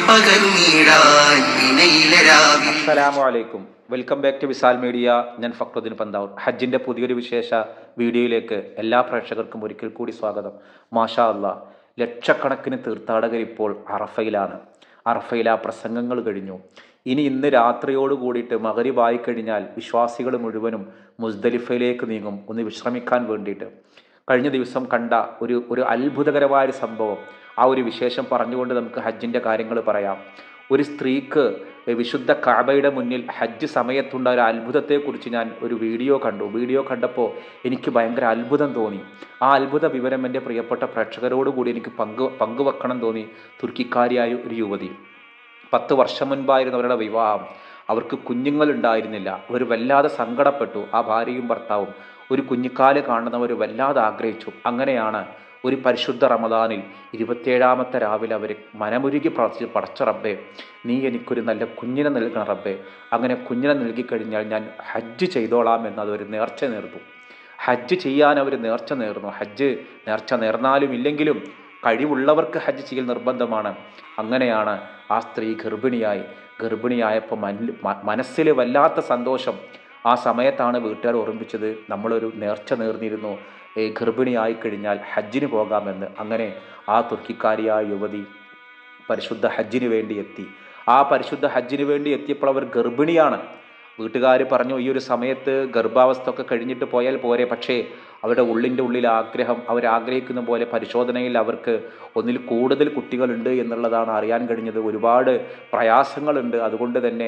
അസ്സലാമു അലൈക്കും. Welcome back to Visal media. ഞാൻ ഫക്രുദ്ദീൻ പന്താവൂർ. ഹജ്ജിൻ്റെ പുതിയൊരു വിശേഷ വീഡിയോയിലേക്ക് എല്ലാ പ്രേക്ഷകർക്കും ഒരിക്കൽ കൂടി സ്വാഗതം. മാഷാ അല്ലാ, ലക്ഷക്കണക്കിന് തീർത്ഥാടകർ ഇപ്പോൾ അറഫയിലാണ്. അറഫയിൽ ആ പ്രസംഗങ്ങൾ കഴിഞ്ഞു. ഇന്ന് രാത്രിയോട് കൂടിയിട്ട് മഗ്‌രിബായി കഴിഞ്ഞാൽ വിശ്വാസികൾ മുഴുവനും മുസ്ദലിഫയിലേക്ക് നീങ്ങും, ഒന്ന് വിശ്രമിക്കാൻ വേണ്ടിയിട്ട്. കഴിഞ്ഞ ദിവസം കണ്ട ഒരു അത്ഭുതകരമായ ഒരു സംഭവം, ആ ഒരു വിശേഷം പറഞ്ഞുകൊണ്ട് നമുക്ക് ഹജ്ജിൻ്റെ കാര്യങ്ങൾ പറയാം. ഒരു സ്ത്രീക്ക് വിശുദ്ധ കഅബയുടെ മുന്നിൽ ഹജ്ജ് സമയത്തുണ്ട ഒരു അത്ഭുതത്തെക്കുറിച്ച് ഞാൻ ഒരു വീഡിയോ കണ്ടപ്പോൾ എനിക്ക് ഭയങ്കര അത്ഭുതം തോന്നി. ആ അത്ഭുത വിവരം എൻ്റെ പ്രിയപ്പെട്ട പ്രേക്ഷകരോടുകൂടി എനിക്ക് പങ്കുവെക്കണം തോന്നി. തുർക്കിക്കാരിയായ ഒരു യുവതി, 10 വർഷം മുൻപായിരുന്നു അവരുടെ വിവാഹം. അവർക്ക് കുഞ്ഞുങ്ങളുണ്ടായിരുന്നില്ല. അവർ വല്ലാതെ സങ്കടപ്പെട്ടു. ആ ഭാര്യയും ഭർത്താവും ഒരു കുഞ്ഞിക്കാല് കാണുന്നവർ വല്ലാതെ ആഗ്രഹിച്ചു. അങ്ങനെയാണ് ഒരു പരിശുദ്ധ റമദാനിൽ 27ാമത്തെ രാവിലെ അവർ മനമുരുകി പ്രാർത്ഥിച്ചു, പടച്ച റബ്ബേ, നീ എനിക്കൊരു നല്ല കുഞ്ഞിനെ നൽകണം റബ്ബേ. അങ്ങനെ കുഞ്ഞിനെ നൽകിക്കഴിഞ്ഞാൽ ഞാൻ ഹജ്ജ് ചെയ്തോളാം എന്നതൊരു നേർച്ച നേർന്നു. ഹജ്ജ് ചെയ്യാൻ അവർ നേർച്ച നേർന്നു. ഹജ്ജ് നേർച്ച നേർന്നാലും ഇല്ലെങ്കിലും കഴിവുള്ളവർക്ക് ഹജ്ജ് ചെയ്യൽ നിർബന്ധമാണ്. അങ്ങനെയാണ് ആ സ്ത്രീ ഗർഭിണിയായപ്പോൾ മനസ്സിൽ വല്ലാത്ത സന്തോഷം. ആ സമയത്താണ് വീട്ടുകാർ ഓർമ്മിപ്പിച്ചത്, നമ്മളൊരു നേർച്ച നേർന്നിരുന്നു, ഗർഭിണിയായി കഴിഞ്ഞാൽ ഹജ്ജിന് പോകാമെന്ന്. അങ്ങനെ ആ തുർക്കിക്കാരിയായ യുവതി പരിശുദ്ധ ഹജ്ജിന് വേണ്ടി എത്തി. ആ പരിശുദ്ധ ഹജ്ജിന് വേണ്ടി എത്തിയപ്പോൾ അവർ ഗർഭിണിയാണ്. വീട്ടുകാർ പറഞ്ഞു, ഈ ഒരു സമയത്ത് ഗർഭാവസ്ഥ ഒക്കെ കഴിഞ്ഞിട്ട് പോയാൽ പോരെ. പക്ഷേ അവരുടെ ഉള്ളിൽ ആഗ്രഹം, അവരാഗ്രഹിക്കുന്ന പോലെ പരിശോധനയിൽ അവർക്ക് ഒന്നിൽ കൂടുതൽ കുട്ടികളുണ്ട് എന്നുള്ളതാണ് അറിയാൻ കഴിഞ്ഞത്. ഒരുപാട് പ്രയാസങ്ങളുണ്ട്. അതുകൊണ്ട് തന്നെ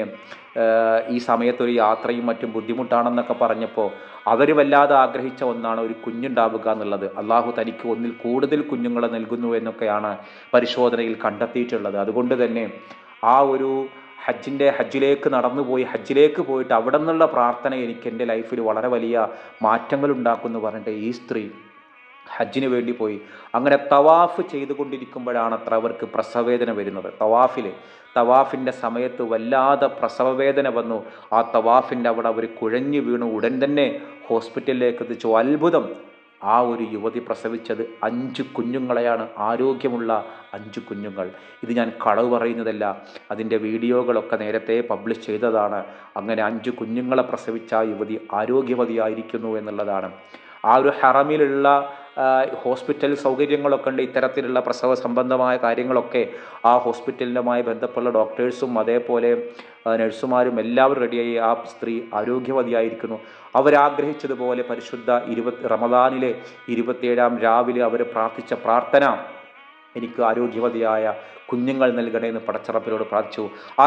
ഈ സമയത്തൊരു യാത്രയും മറ്റും ബുദ്ധിമുട്ടാണെന്നൊക്കെ പറഞ്ഞപ്പോൾ അവർ വല്ലാതെ ആഗ്രഹിച്ച ഒന്നാണ് ഒരു കുഞ്ഞുണ്ടാവുക എന്നുള്ളത്. അള്ളാഹു തനിക്ക് ഒന്നിൽ കൂടുതൽ കുഞ്ഞുങ്ങളെ നൽകുന്നു എന്നൊക്കെയാണ് പരിശോധനയിൽ കണ്ടെത്തിയിട്ടുള്ളത്. അതുകൊണ്ട് തന്നെ ആ ഒരു ഹജ്ജിലേക്ക് നടന്നുപോയി, ഹജ്ജിലേക്ക് പോയിട്ട് അവിടെ നിന്നുള്ള പ്രാർത്ഥന എനിക്ക് എൻ്റെ ലൈഫിൽ വളരെ വലിയ മാറ്റങ്ങൾ ഉണ്ടാക്കുമെന്ന് പറഞ്ഞിട്ട് ഈ സ്ത്രീ ഹജ്ജിന് വേണ്ടി പോയി. അങ്ങനെ തവാഫ് ചെയ്തുകൊണ്ടിരിക്കുമ്പോഴാണ് അത്ര അവർക്ക് പ്രസവവേദന വരുന്നത്. തവാഫിൻ്റെ സമയത്ത് വല്ലാതെ പ്രസവവേദന വന്നു. ആ തവാഫിൻ്റെ അവിടെ അവർ കുഴഞ്ഞു വീണു. ഉടൻ തന്നെ ഹോസ്പിറ്റലിലേക്ക് എത്തിച്ചു. അത്ഭുതം, ആ ഒരു യുവതി പ്രസവിച്ചത് 5 കുഞ്ഞുങ്ങളെയാണ്, ആരോഗ്യമുള്ള 5 കുഞ്ഞുങ്ങൾ. ഇത് ഞാൻ കളവ് പറയുന്നതല്ല, അതിൻ്റെ വീഡിയോകളൊക്കെ നേരത്തെ പബ്ലിഷ് ചെയ്തതാണ്. അങ്ങനെ 5 കുഞ്ഞുങ്ങളെ പ്രസവിച്ച ആ യുവതി ആരോഗ്യവതിയായിരിക്കുന്നു എന്നുള്ളതാണ്. ആ ഒരു ഹറമിലുള്ള ഹോസ്പിറ്റൽ സൗകര്യങ്ങളൊക്കെ ഉണ്ട്. ഇത്തരത്തിലുള്ള പ്രസവ സംബന്ധമായ കാര്യങ്ങളൊക്കെ ആ ഹോസ്പിറ്റലുമായി ബന്ധപ്പെട്ട ഡോക്ടേഴ്സും അതേപോലെ നഴ്സുമാരും എല്ലാവരും റെഡിയായി. ആ സ്ത്രീ ആരോഗ്യവതിയായിരിക്കുന്നു. അവരാഗ്രഹിച്ചതുപോലെ പരിശുദ്ധ റമദാനിലെ 27ാം രാവിലെ അവർ പ്രാർത്ഥിച്ച പ്രാർത്ഥന, എനിക്ക് ആരോഗ്യവതിയായ കുഞ്ഞുങ്ങൾ നൽകണേ എന്ന് പടച്ചറപ്പിനോട് പ്രാർത്ഥിച്ചു. ആ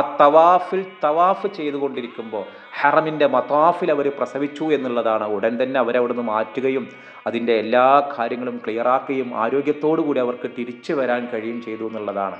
തവാഫ് ചെയ്തുകൊണ്ടിരിക്കുമ്പോൾ ഹറമിൻ്റെ മതാഫിൽ അവർ പ്രസവിച്ചു എന്നുള്ളതാണ്. ഉടൻ തന്നെ അവരവിടുന്ന് മാറ്റുകയും അതിൻ്റെ എല്ലാ കാര്യങ്ങളും ക്ലിയറാക്കുകയും ആരോഗ്യത്തോടു കൂടി അവർക്ക് തിരിച്ചു വരാൻ കഴിയും ചെയ്തു എന്നുള്ളതാണ്.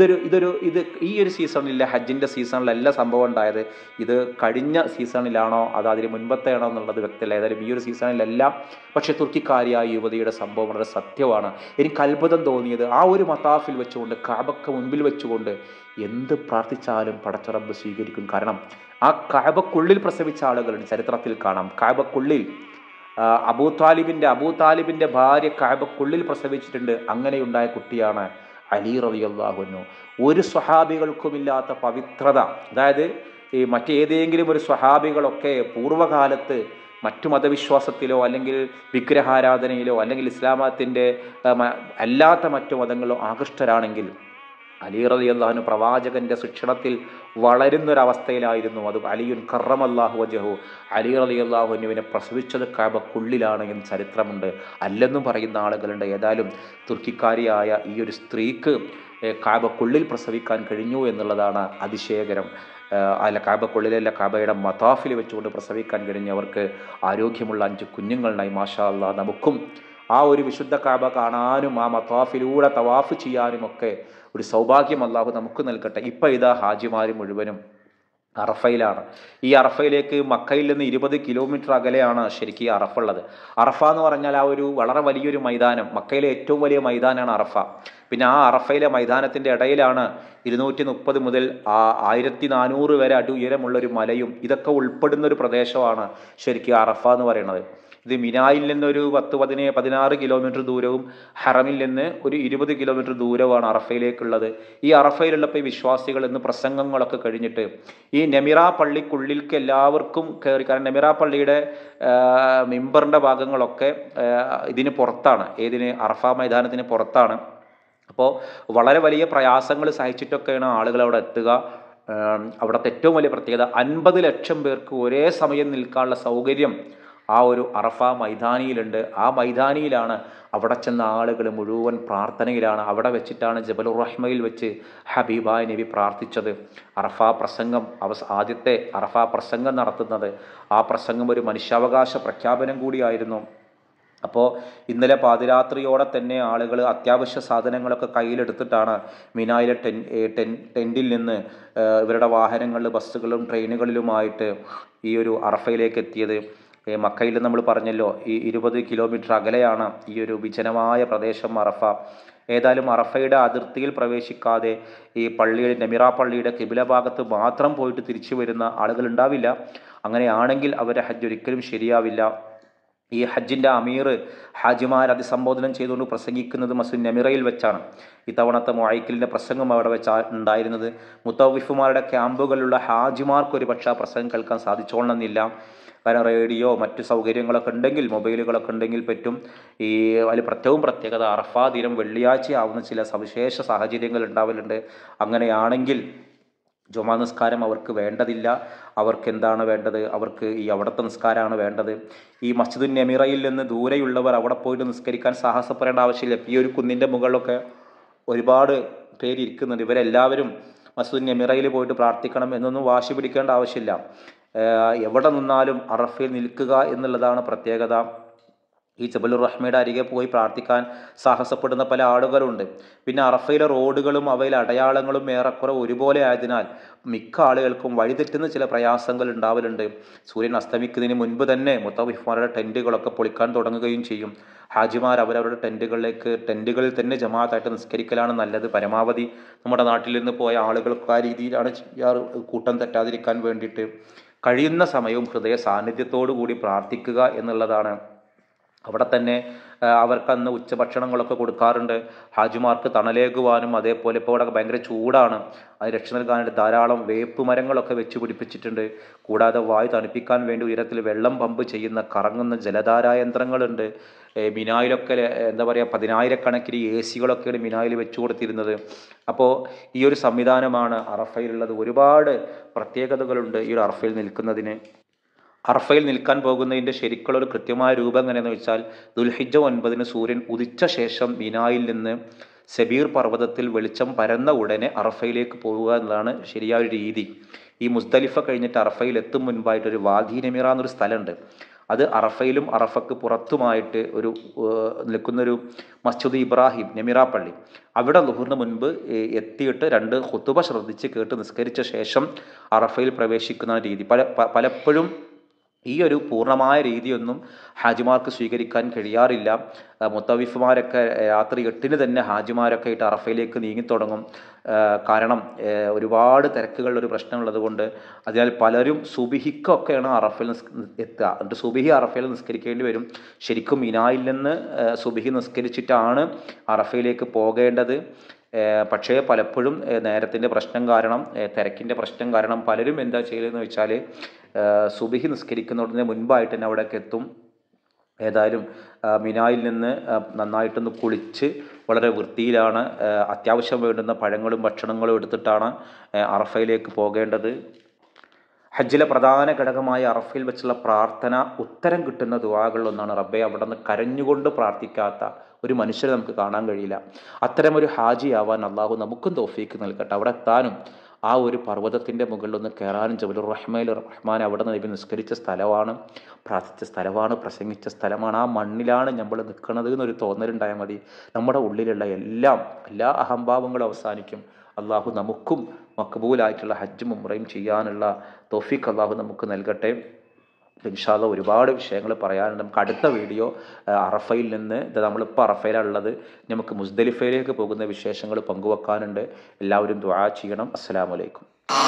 ഈ ഒരു സീസണിലെ ഹജ്ജിൻ്റെ സീസണിലല്ല സംഭവം ഉണ്ടായത്. ഇത് കഴിഞ്ഞ സീസണിലാണോ അതോ അതിന് മുൻപത്തെയാണോ എന്നുള്ളത് വ്യക്തമല്ല. ഏതായാലും ഈ ഒരു സീസണിലല്ല. പക്ഷേ തുർക്കിക്കാരിയായ യുവതിയുടെ സംഭവം വളരെ സത്യമാണ്. എനിക്ക് അത്ഭുതം തോന്നിയത്, ആ ഒരു മതാഫിൽ വെച്ചുകൊണ്ട് കഅബക്ക് മുൻപിൽ വെച്ചുകൊണ്ട് എന്ത് പ്രാർത്ഥിച്ചാലും പടച്ചറബ് സ്വീകരിക്കും. കാരണം ആ കഅബക്കുള്ളിൽ പ്രസവിച്ച ആളുകളുടെ ചരിത്രത്തിൽ കാണാം. കഅബക്കുള്ളിൽ അബൂ താലിബിൻ്റെ ഭാര്യ കഅബക്കുള്ളിൽ പ്രസവിച്ചിട്ടുണ്ട്. അങ്ങനെയുണ്ടായ കുട്ടിയാണ് അലി റളിയല്ലാഹു അൻഹു. ഒരു സ്വഹാബികൾക്കുമില്ലാത്ത പവിത്രത, അതായത് ഈ മറ്റേതെങ്കിലും ഒരു സ്വഹാബികളൊക്കെ പൂർവ്വകാലത്ത് മറ്റു മതവിശ്വാസത്തിലോ അല്ലെങ്കിൽ വിഗ്രഹാരാധനയിലോ അല്ലെങ്കിൽ ഇസ്ലാമത്തിൻ്റെ അല്ലാത്ത മറ്റു മതങ്ങളിലോ ആകൃഷ്ടരാണെങ്കിൽ അലി റളിയല്ലാഹു അൻഹു പ്രവാചകന്റെ ശിക്ഷണത്തിൽ വളരുന്നൊരവസ്ഥയിലായിരുന്നു. അത് അലിയുൻ കറമല്ലാഹു വജഹു, അലി റളിയല്ലാഹു അൻഹുവിനെ പ്രസവിച്ചത് കഅബക്കുള്ളിലാണ് എന്ന് ചരിത്രമുണ്ട്. അല്ലെന്നും പറയുന്ന ആളുകളുണ്ട്. ഏതായാലും തുർക്കിക്കാരിയായ ഈ ഒരു സ്ത്രീക്ക് കഅബക്കുള്ളിൽ പ്രസവിക്കാൻ കഴിഞ്ഞു എന്നുള്ളതാണ് അതിശയകരം. കഅബക്കുള്ളിലല്ല, കഅബയുടെ മതാഫിൽ വെച്ചുകൊണ്ട് പ്രസവിക്കാൻ കഴിഞ്ഞവർക്ക് ആരോഗ്യമുള്ള 5 കുഞ്ഞുങ്ങളുണ്ടായി. മാഷാ അല്ലാഹ്. നമുക്കും ആ ഒരു വിശുദ്ധ കഅബ കാണാനും ആ മതാഫിലൂടെ തവാഫ് ചെയ്യാനും ഒക്കെ ഒരു സൗഭാഗ്യം അല്ലാഹു നമുക്ക് നൽകട്ടെ. ഇപ്പം ഇതാ ഹാജിമാർ മുഴുവനും അറഫയിലാണ്. ഈ അറഫയിലേക്ക് മക്കയിൽ നിന്ന് 20 കിലോമീറ്റർ അകലെയാണ് ശരിക്കും ഈ അറഫ ഉള്ളത്. അറഫ എന്ന് പറഞ്ഞാൽ ആ ഒരു വളരെ വലിയൊരു മൈതാനം, മക്കയിലെ ഏറ്റവും വലിയ മൈതാനമാണ് അറഫ. പിന്നെ ആ അറഫയിലെ മൈതാനത്തിൻ്റെ ഇടയിലാണ് 230 മുതൽ 1400 വരെ അടി ഉയരമുള്ളൊരു മലയും ഇതൊക്കെ ഉൾപ്പെടുന്ന ഒരു പ്രദേശമാണ് ശരിക്കും അറഫ എന്ന് പറയുന്നത്. ഇത് മിനായിൽ നിന്ന് ഒരു 16 കിലോമീറ്റർ ദൂരവും ഹറമിൽ നിന്ന് ഒരു 20 കിലോമീറ്റർ ദൂരവുമാണ് അറഫയിലേക്കുള്ളത്. ഈ അറഫയിലുള്ളപ്പോൾ ഈ വിശ്വാസികൾ ഇന്ന് പ്രസംഗങ്ങളൊക്കെ കഴിഞ്ഞിട്ട് ഈ നെമിറ പള്ളിക്കുള്ളിലേക്ക് എല്ലാവർക്കും കയറി, കാരണം നെമിറ പള്ളിയുടെ മിമ്പറിൻ്റെ ഭാഗങ്ങളൊക്കെ ഇതിന് പുറത്താണ്, ഏതിന് അറഫ മൈതാനത്തിന് പുറത്താണ്. അപ്പോൾ വളരെ വലിയ പ്രയാസങ്ങൾ സഹിച്ചിട്ടൊക്കെയാണ് ആളുകൾ അവിടെ എത്തുക. അവിടുത്തെ ഏറ്റവും വലിയ പ്രത്യേകത 50 ലക്ഷം പേർക്ക് ഒരേ സമയം നിൽക്കാനുള്ള സൗകര്യം ആ ഒരു അറഫ മൈതാനിയിലുണ്ട്. ആ മൈതാനിയിലാണ് അവിടെ ചെന്ന ആളുകൾ മുഴുവൻ പ്രാർത്ഥനയിലാണ്. അവിടെ വെച്ചിട്ടാണ് ജബലുർ റഹ്മയിൽ വെച്ച് ഹബീബായ നബി പ്രാർത്ഥിച്ചത്. അറഫ പ്രസംഗം ആദ്യത്തെ അറഫ പ്രസംഗം നടത്തുന്നത്, ആ പ്രസംഗം ഒരു മനുഷ്യാവകാശ പ്രഖ്യാപനം കൂടിയായിരുന്നു. അപ്പോൾ ഇന്നലെ പാതിരാത്രിയോടെ തന്നെ ആളുകൾ അത്യാവശ്യ സാധനങ്ങളൊക്കെ കയ്യിലെടുത്തിട്ടാണ് മിനായിലെ ടെൻറ്റിൽ നിന്ന് ഇവരുടെ വാഹനങ്ങളിൽ, ബസ്സുകളിലും ട്രെയിനുകളിലുമായിട്ട് ഈ ഒരു അറഫയിലേക്ക് എത്തിയത്. മക്കയിൽ നമ്മൾ പറഞ്ഞല്ലോ, ഈ 20 കിലോമീറ്റർ അകലെയാണ് ഈ ഒരു വിജനമായ പ്രദേശം അറഫ. ഏതായാലും അറഫയുടെ അതിർത്തിയിൽ പ്രവേശിക്കാതെ ഈ പള്ളിയുടെ നെമിറ പള്ളിയുടെ കിബില ഭാഗത്ത് മാത്രം പോയിട്ട് തിരിച്ചു വരുന്ന ആളുകൾ ഉണ്ടാവില്ല. അങ്ങനെയാണെങ്കിൽ അവരുടെ ഹജ്ജ് ഒരിക്കലും ശരിയാവില്ല. ഈ ഹജ്ജിൻ്റെ അമീർ ഹാജിമാർ അഭിസംബോധനം ചെയ്തുകൊണ്ട് പ്രസംഗിക്കുന്നത് മസ്ജിദ് നെമിറയിൽ വെച്ചാണ്. ഇത്തവണത്തെ മുഅയ്ക്കിലിൻ്റെ പ്രസംഗം അവിടെ വെച്ചാണ് ഉണ്ടായിരുന്നത്. മുത്തവ്വിഫുമാരുടെ ക്യാമ്പുകളിലുള്ള ഹാജിമാർക്ക് ഒരു പക്ഷേ പ്രസംഗം കേൾക്കാൻ സാധിച്ചോളണമെന്നില്ല. കാരണം റേഡിയോ മറ്റു സൗകര്യങ്ങളൊക്കെ ഉണ്ടെങ്കിൽ, മൊബൈലുകളൊക്കെ ഉണ്ടെങ്കിൽ പറ്റും. ഈ അതിൽ പ്രത്യേകത അറഫാ ദിനം വെള്ളിയാഴ്ച ആവുന്ന ചില സവിശേഷ സാഹചര്യങ്ങൾ ഉണ്ടാവലുണ്ട്. അങ്ങനെയാണെങ്കിൽ ജുമാ നിസ്കാരം അവർക്ക് വേണ്ടതില്ല. അവർക്ക് എന്താണ് വേണ്ടത്? അവർക്ക് ഈ അവിടുത്തെ നിസ്കാരമാണ് വേണ്ടത്. ഈ മസ്ജിദുൻ നെമിറയിൽ നിന്ന് ദൂരെയുള്ളവർ അവിടെ പോയിട്ട് നിസ്കരിക്കാൻ സാഹസപ്പെടേണ്ട ആവശ്യമില്ല. ഈ ഒരു കുന്നിൻ്റെ മുകളിലൊക്കെ ഒരുപാട് പേര് ഇരിക്കുന്നുണ്ട്. ഇവരെല്ലാവരും മസ്ജിദുൻ നെമിറയിൽ പോയിട്ട് പ്രാർത്ഥിക്കണം എന്നൊന്നും വാശി പിടിക്കേണ്ട ആവശ്യമില്ല. എവിടെ നിന്നാലും അറഫയിൽ നിൽക്കുക എന്നുള്ളതാണ് പ്രത്യേകത. ഈ ജബലുർ റഹ്മയുടെ അരികെ പോയി പ്രാർത്ഥിക്കാൻ സാഹസപ്പെടുന്ന പല ആളുകളുണ്ട്. പിന്നെ അറഫയിലെ റോഡുകളും അവയിലെ അടയാളങ്ങളും ഏറെക്കുറെ ഒരുപോലെ ആയതിനാൽ മിക്ക ആളുകൾക്കും വഴിതെറ്റുന്ന ചില പ്രയാസങ്ങൾ ഉണ്ടാവലുണ്ട്. സൂര്യൻ അസ്തമിക്കുന്നതിന് മുൻപ് തന്നെ മുത്തവ്വിഫുമാരുടെ ടെൻറ്റുകളൊക്കെ പൊളിക്കാൻ തുടങ്ങുകയും ചെയ്യും. ഹാജിമാർ അവരവരുടെ ടെൻറ്റുകളിൽ തന്നെ ജമാഅത്തായിട്ട് നിസ്കരിക്കലാണ് നല്ലത്. പരമാവധി നമ്മുടെ നാട്ടിൽ നിന്ന് പോയ ആളുകൾക്ക് ആ രീതിയിലാണ് ചെയ്യാറ്, കൂട്ടം തെറ്റാതിരിക്കാൻ വേണ്ടിയിട്ട്. കഴിയുന്ന സമയവും ഹൃദയ സാന്നിധ്യത്തോടു കൂടി പ്രാർത്ഥിക്കുക എന്നുള്ളതാണ്. അവിടെ തന്നെ അവർക്കന്ന് ഉച്ചഭക്ഷണങ്ങളൊക്കെ കൊടുക്കാറുണ്ട്. ഹാജിമാർക്ക് തണലേകുവാനും, അതേപോലെ ഇപ്പോൾ അവിടെ ഭയങ്കര ചൂടാണ്, അത് രക്ഷ നൽകാനായിട്ട് ധാരാളം വേപ്പ് മരങ്ങളൊക്കെ വെച്ച് പിടിപ്പിച്ചിട്ടുണ്ട്. കൂടാതെ വായു തണുപ്പിക്കാൻ വേണ്ടി ഉയരത്തിൽ വെള്ളം പമ്പ് ചെയ്യുന്ന കറങ്ങുന്ന ജലധാരാ യന്ത്രങ്ങളുണ്ട്. മിനായിലൊക്കെ എന്താ പറയുക, 10,000കണക്കിന് AC-കളൊക്കെയാണ് മിനായിൽ വെച്ചു കൊടുത്തിരുന്നത്. അപ്പോൾ ഈ ഒരു സംവിധാനമാണ് അറഫയിലുള്ളത്. ഒരുപാട് പ്രത്യേകതകളുണ്ട് ഈ ഒരു അറഫയിൽ നിൽക്കുന്നതിന്. അറഫയിൽ നിൽക്കാൻ പോകുന്നതിൻ്റെ ശരിക്കുള്ളൊരു കൃത്യമായ രൂപം എങ്ങനെയെന്ന് വെച്ചാൽ, ദുൽഹിജ്ജ 9 സൂര്യൻ ഉദിച്ച ശേഷം മിനായിൽ നിന്ന് സബീർ പർവ്വതത്തിൽ വെളിച്ചം പരന്ന ഉടനെ അറഫയിലേക്ക് പോകുക എന്നതാണ് ശരിയായ രീതി. ഈ മുസ്ദലിഫ കഴിഞ്ഞിട്ട് അറഫയിൽ എത്തും മുൻപായിട്ടൊരു വാദി നെമിറ എന്നൊരു സ്ഥലമുണ്ട്. അത് അറഫയിലും അറഫക്ക് പുറത്തുമായിട്ട് ഒരു നിൽക്കുന്നൊരു മസ്ജിദ് ഇബ്രാഹിം നെമിറ പള്ളി. അവിടെ ളുഹറിന് മുൻപ് എത്തിയിട്ട് 2 ഖുതുബ ശ്രദ്ധിച്ച് കേട്ട് നിസ്കരിച്ച ശേഷം അറഫയിൽ പ്രവേശിക്കുന്ന രീതി. പലപ്പോഴും ഈ ഒരു പൂർണ്ണമായ രീതിയൊന്നും ഹാജിമാർക്ക് സ്വീകരിക്കാൻ കഴിയാറില്ല. മുത്തവ്വിഫുമാരൊക്കെ രാത്രി 8 തന്നെ ഹാജിമാരൊക്കെ ആയിട്ട് അറഫയിലേക്ക് നീങ്ങിത്തുടങ്ങും. കാരണം ഒരുപാട് തിരക്കുകളുള്ളൊരു പ്രശ്നമുള്ളത് കൊണ്ട്. അതിനാൽ പലരും സുബിഹിക്കൊക്കെയാണ് അറഫയിൽ എത്തുക. എന്നിട്ട് സുബിഹി അറഫയിൽ നിസ്കരിക്കേണ്ടി വരും. ശരിക്കും മിനായിൽ നിന്ന് സുബിഹി നിസ്കരിച്ചിട്ടാണ് അറഫയിലേക്ക് പോകേണ്ടത്. പക്ഷേ പലപ്പോഴും നേരത്തിൻ്റെ പ്രശ്നം കാരണം, തിരക്കിൻ്റെ പ്രശ്നം കാരണം പലരും എന്താ ചെയ്യലെന്ന് വെച്ചാൽ സുബിഹി നിസ്കരിക്കുന്നതിന് മുൻപായിട്ട് തന്നെ അവിടേക്ക് എത്തും. ഏതായാലും മിനായിൽ നിന്ന് നന്നായിട്ടൊന്ന് കുളിച്ച് വളരെ വൃത്തിയിലാണ് അത്യാവശ്യം വേണ്ടുന്ന പഴങ്ങളും ഭക്ഷണങ്ങളും എടുത്തിട്ടാണ് അറഫയിലേക്ക് പോകേണ്ടത്. ഹജ്ജിലെ പ്രധാന ഘടകമായ അറഫയിൽ വെച്ചുള്ള പ്രാർത്ഥന ഉത്തരം കിട്ടുന്ന ദുആകളിലൊന്നാണ്. റബ്ബേ, അവിടെ നിന്ന് കരഞ്ഞുകൊണ്ട് പ്രാർത്ഥിക്കാത്ത ഒരു മനുഷ്യരെ നമുക്ക് കാണാൻ കഴിയില്ല. അത്തരമൊരു ഹാജിയാവാൻ അള്ളാഹു നമുക്കും തൗഫീക്ക് നൽകട്ടെ. അവിടെ എത്താനും ആ ഒരു പർവ്വതത്തിൻ്റെ മുകളിലൊന്ന് കയറാനും. ജബലുർ റഹ്മാൻ അവിടെ നബി നിസ്കരിച്ച സ്ഥലമാണ്, പ്രാർത്ഥിച്ച സ്ഥലമാണ്, പ്രസംഗിച്ച സ്ഥലമാണ്. ആ മണ്ണിലാണ് നമ്മൾ നിൽക്കുന്നത് എന്നൊരു തോന്നലുണ്ടായാൽ മതി. നമ്മുടെ ഉള്ളിലുള്ള എല്ലാ അഹംഭാവങ്ങളും അവസാനിക്കും. അള്ളാഹു നമുക്കും മക്ബൂലായിട്ടുള്ള ഹജ്ജും ഉംറയും ചെയ്യാനുള്ള തൗഫീഖ് അള്ളാഹു നമുക്ക് നൽകട്ടെ. ഇൻഷാ അല്ലാഹ് ഒരുപാട് വിഷയങ്ങൾ പറയാനുണ്ട്. നമുക്ക് അടുത്ത വീഡിയോ അറഫയിൽ നിന്ന്, ഇത് നമ്മളിപ്പോൾ അറഫയിലുള്ളത്, നമുക്ക് മുസ്ദലിഫയിലേക്ക് പോകുന്ന വിശേഷങ്ങൾ പങ്കുവെക്കാനുണ്ട്. എല്ലാവരും ദുആ ചെയ്യണം. അസ്സലാമു അലൈക്കും.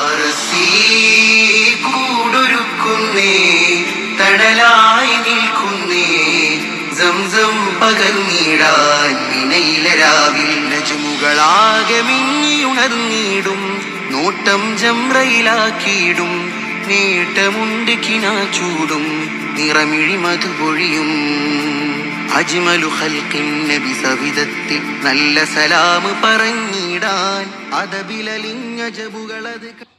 തണലായി നിൽക്കുന്നേ സംസം പകർന്നിടാൻ നിനയിലരാവിൽ നജുമുകളാകെ മിന്നിയുണർന്നിടും നോട്ടം ജംറയിലാക്കിയിടും നേട്ടമുണ്ട് കിനാച്ചൂടും നിറമിഴി മധുപൊഴിയും അജ്മലു ഖൽഖിൻ നബി സവിധത്തിൽ നല്ല സലാം പറഞ്ഞിടാൻ അതബിലലിഞ്ഞ ജബുകളത്